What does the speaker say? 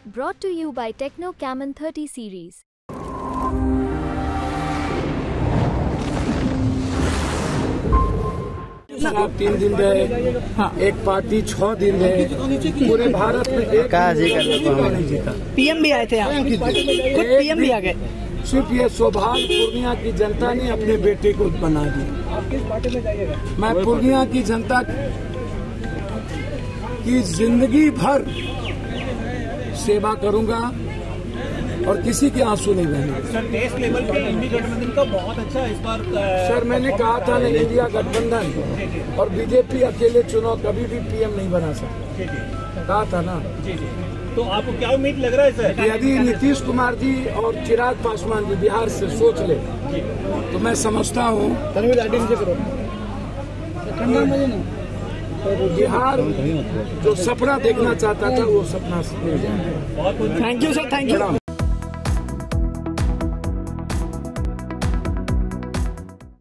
Brought to you by Techno Camon 30 series. आप 3 दिन रहे, हाँ, एक पार्टी 6 दिन रहे, पूरे भारत में एक नहीं जीता। पीएम भी आए थे आप, खुद पीएम भी आ गए। सिर्फ ये सौभाग्य पूर्णिया की जनता ने अपने बेटे को बना दिया। मैं पूर्णिया की जनता की जिंदगी भर सेवा करूंगा और किसी के आंसू नहीं बहेंगे। सर, देश लेवल पे इंडी गठबंधन का बहुत अच्छा इस बार। सर, मैंने कहा था ना, इंडिया गठबंधन और बीजेपी अकेले चुनाव कभी भी पीएम नहीं बना सकते, कहा था ना। जी। तो आपको क्या उम्मीद लग रहा है सर? यदि नीतीश कुमार जी और चिराग पासवान जी बिहार से सोच ले तो मैं समझता हूँ बिहार जो सपना देखना चाहता था वो सपना। Thank you sir, thank you.